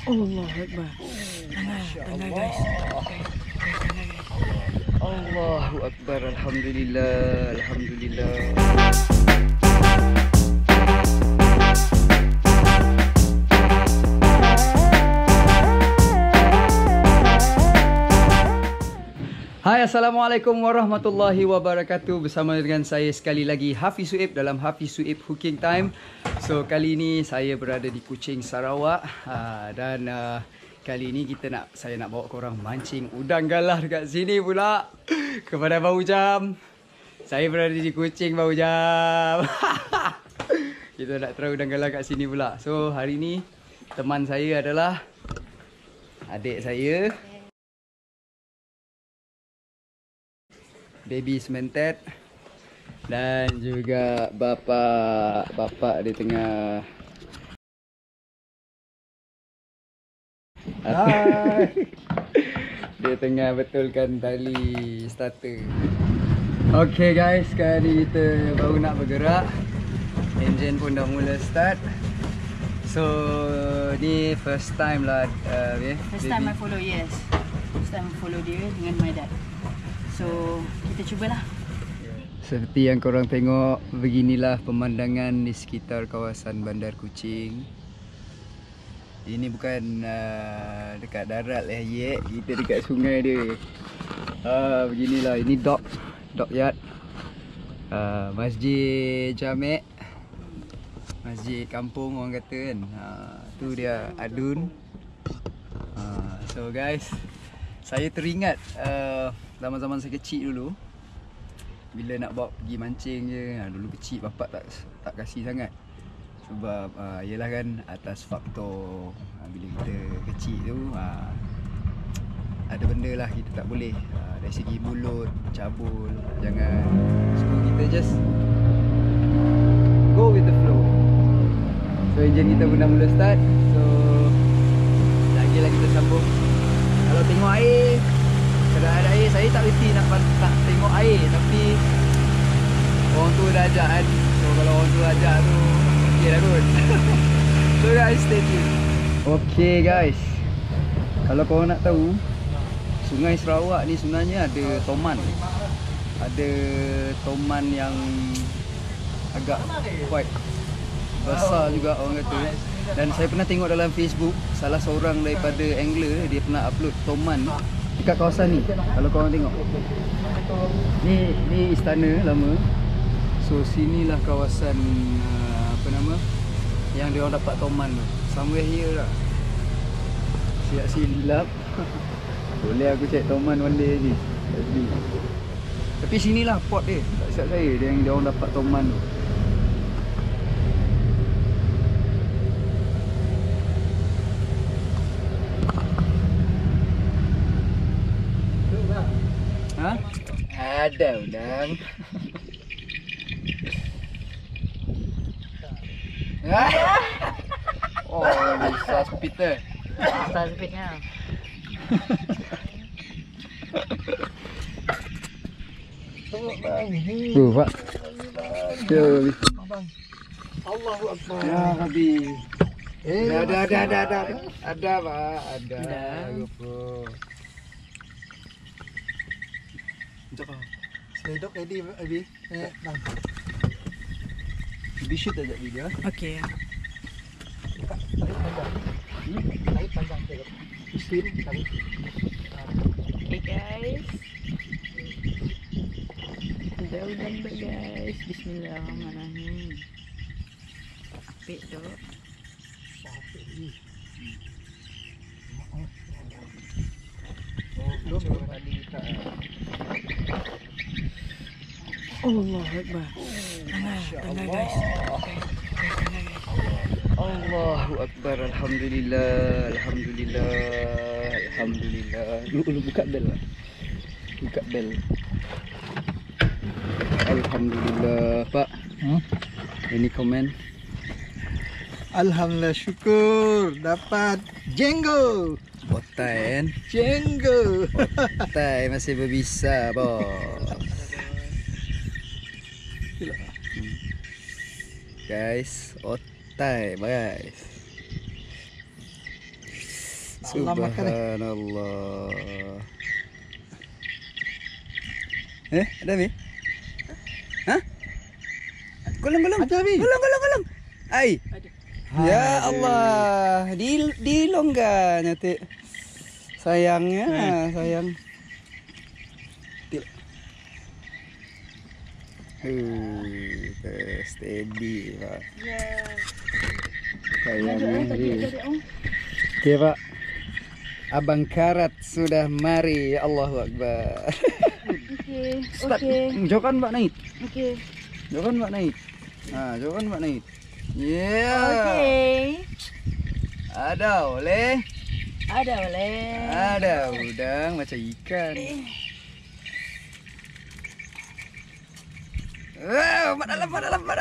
Allah Akbar. Tengah guys. Allahu Akbar. Alhamdulillah. Alhamdulillah. Hai, Assalamualaikum warahmatullahi wabarakatuh. Bersama dengan saya sekali lagi Hafiz Suib dalam Hafiz Suib Cooking Time. So kali ini saya berada di Kuching, Sarawak, dan kali ini saya nak bawa korang mancing udang galah dekat sini pula. Kepada Bau Jam. Saya berada di Kuching, Bau Jam. Kita nak try udang galah kat sini pula. So hari ni teman saya adalah adik saya, Baby Sementet, dan juga bapa dia tengah dia tengah betulkan tali starter. Okay guys, sekarang ni kita baru nak bergerak. Enjin pun dah mula start. So ni first time lah, First time I follow, yes. First time I follow dia dengan my dad. So kita cubalah. Seperti yang korang tengok, beginilah pemandangan di sekitar kawasan Bandar Kuching. Ini bukan dekat darat lah, kita dekat sungai dia. Beginilah, ini dock yard, Masjid Jamek, masjid kampung orang kata kan. Tu dia adun. So guys, saya teringat zaman-zaman saya kecil dulu, bila nak bawa pergi mancing je, dulu kecil bapak tak kasih sangat. Sebab yelah kan, atas faktor bila kita kecil tu ada benda lah kita tak boleh, dari segi mulut, cabul, jangan. So kita just go with the flow. So enjin kita pun dah mula start. So lagi kita sambung. Kalau tengok air, kalau ada air, saya tak reti nak tengok air, tapi orang tu dah ajak kan. So kalau orang tu ajak tu, okey lah kot. So guys, stay tune. Okay guys, kalau korang nak tahu, Sungai Sarawak ni sebenarnya ada toman. Ada toman yang agak quite besar juga orang kata. Dan saya pernah tengok dalam Facebook, salah seorang daripada angler, dia pernah upload toman dekat kawasan ni. Kalau korang tengok, ni istana lama. So sinilah kawasan apa nama yang dia orang dapat toman tu. Somewhere here lah. Siap silap. Boleh aku cek toman one day ni. Tapi sinilah pot dia. Tak silap saya, dia yang dia orang dapat toman tu. Ha? Ada udang. Oh, bisa speeder. Start speednya. Pak. Allahu Akbar. Ya Rabbi. Ada Pak, ada. GoPro. Sedok ready Abi. Bang. Be shoot aja video. Okay. Tarik panjang tengok. Spin tarik. Okay guys. Ada udang ba guys. Bismillahirrahmanirrahim. Apik tu. Allah Akbar. Tengah guys. Allahu Akbar. Alhamdulillah. Alhamdulillah. Alhamdulillah. Lu buka bel lah. Buka bel. Alhamdulillah. Pak, any comment? Alhamdulillah, syukur dapat jenggo. Otai kan? Jenggo. Otai masih berbisa, bos. Guys, otai, guys. Allah makan eh. Subhanallah. Ada Mi? Hah? Gulung. Ada Mi. Gulung. Ai. Ya Allah, dilonggar nyate. Sayangnya, sayang. Steady, Pak. Yeah. Sayangnya. Oke, Pak. Abang Karat sudah mari. Allahu Akbar. Okey. Jokan Mbak naik. Okey. Jokan Mbak naik. Nah, jokan Mbak naik. Yeah. Okey. Ada boleh. Ada boleh. Ada udang macam ikan. Wow, mak dalam.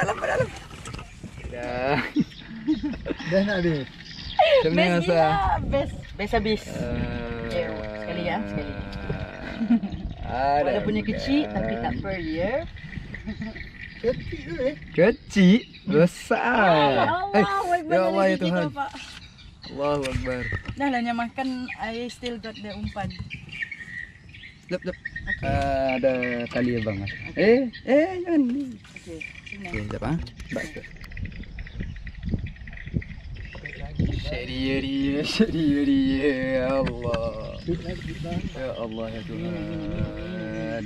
Dah. Dah nak habis. Macam ni Best rasa. gila. Best habis. Sekali ya, sekali. Ada. Walaupun yang kecil tapi tak per year. Kecil tu eh. Kecil, besar. Ya Allah ya Tuhan. Pak. Allahu Akbar. Dah lah yang makan, I still got the umpan. Lep. Ada tali abang. Jangan. Okey, sini. Okey, sekejap ah. Bak. Syariah. Ya Allah. Ya Allah ya Tuhan.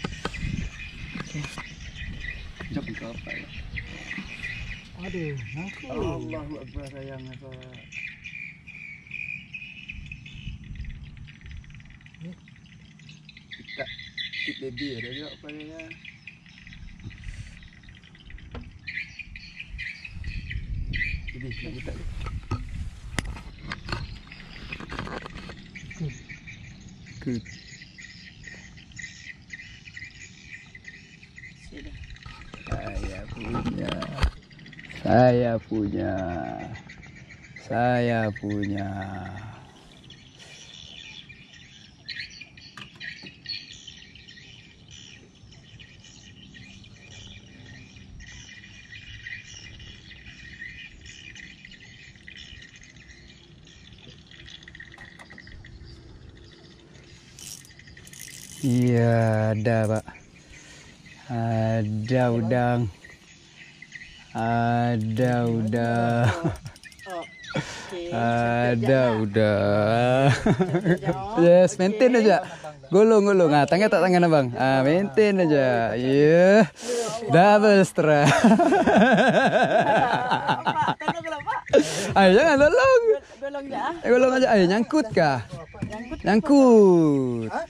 Jom ke apa ya? Aduh, aku. Allahu Akbar sayang apa? Kita kit baby ada juga apa ya? Jadi nak buka. Good. Sini. Saya punya. Iya, ada, Pak. Ada udang. Ada udang. Yes, maintain aja. Gulung. Tangan tak tangan abang. Maintain aja. Yeah. Double strike. Tolonglah Pak. Ayo jangan tolong. Golong je ah. Gulung aja. Ayo nyangkut kah? Nyangkut.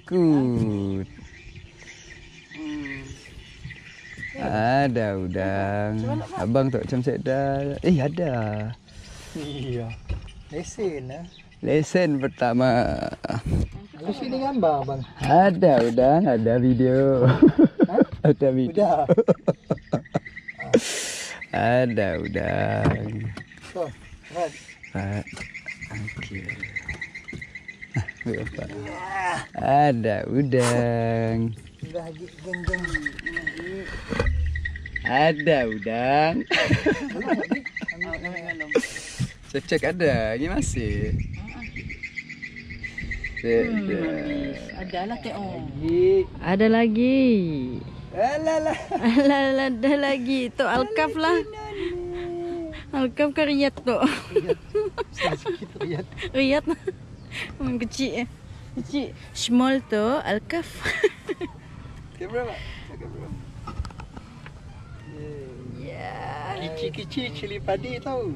Ada udang. Abang tak macam sedar. Ada. Iya. Lesen lah. Lesen pertama. Di sini gambar bang. Ada udang, ada video. Ada video. Udah. Ada udang. So, right. Okey. Pak. Ada udang. Lagi geng-geng. Ada udang. Cek ada, ini masih. Ada lah tengok. Ada lagi. Alah. Ada lagi. Tu alkaf lah. Alkaf ke Riyad tu. Sikit riat. Riyad. Kecil. Kecil. Small tu alkaf. Berapa? Ya. Kecil-kecil cili padi tau.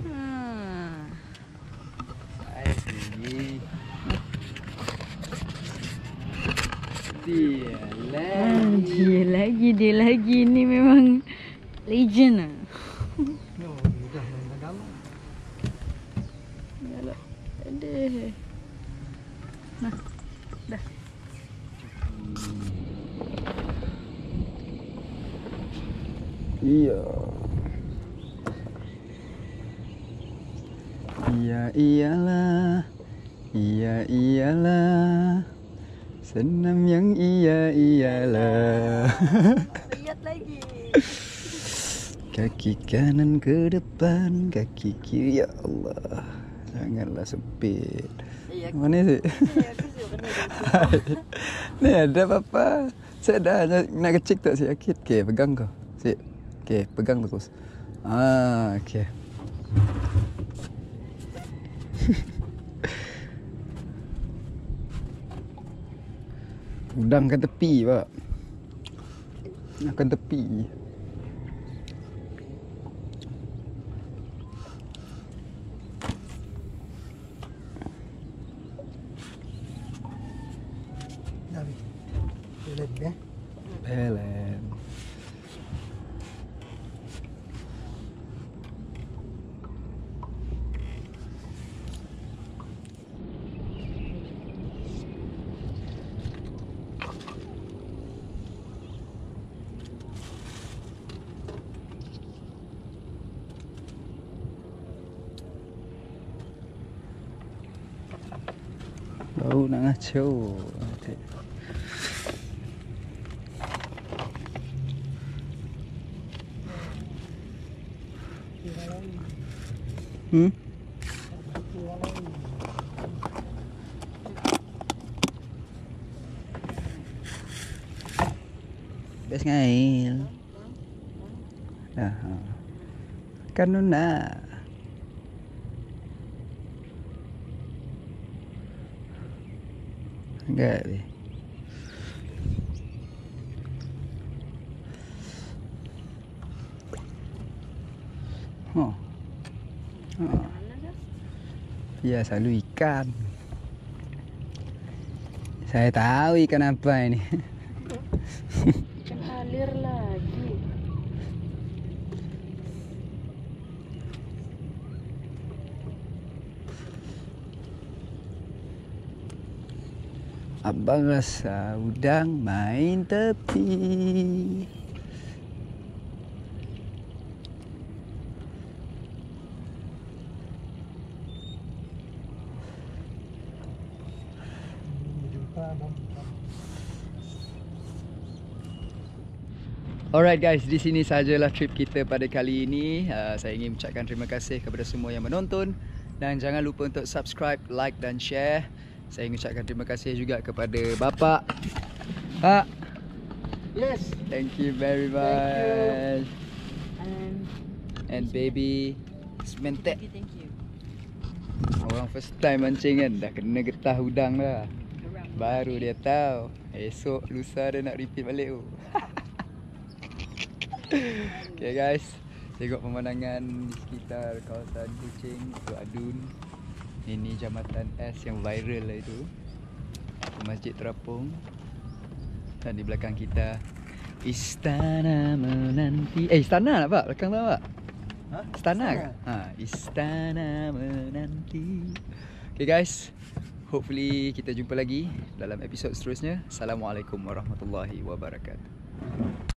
Dia lagi ni memang legend lah. No, dah main agama. Yalah. Ada. Nah. Dah. Iya. Iyalah. Senam yang iyalah. Lihat lagi. Kaki kanan ke depan, kaki kiri, ya Allah. Janganlah sempit. Iya. Mana sih? Ni ada apa-apa. Saya dah nak kecik tak sikit. Okey, pegang kau. Sik. Okey, pegang terus. Okey. Udang kan tepi, Pak. Akan tepi. Dari. Pelet ya. Pelet. Bau nak ngaco. Bes ngail. Kanuna. Enggak deh. Oh. Ya, selalu ikan. Saya tahu ikan apa ini. Ikan alir lagi. Abang rasa udang main tepi. Alright guys, di sini sajalah trip kita pada kali ini. Saya ingin mengucapkan terima kasih kepada semua yang menonton dan jangan lupa untuk subscribe, like dan share. Saya ingin mengucapkan terima kasih juga kepada Bapak. Pak. Yes. Thank you very much. And baby Sementek. Thank you. Orang first time mancing kan dah kena getah udang dah. Baru dia tahu. Esok lusa dia nak repeat balik tu. Okay guys, tengok pemandangan di sekitar kawasan Kuching, itu Adun. Ini Jambatan S yang viral lah itu. Masjid Terapung. Dan di belakang kita Istana Menanti. Istana lah Pak, belakang tu Pak. Ha? Istana ke? Istana Menanti. Okay guys, hopefully kita jumpa lagi dalam episod seterusnya. Assalamualaikum warahmatullahi wabarakatuh.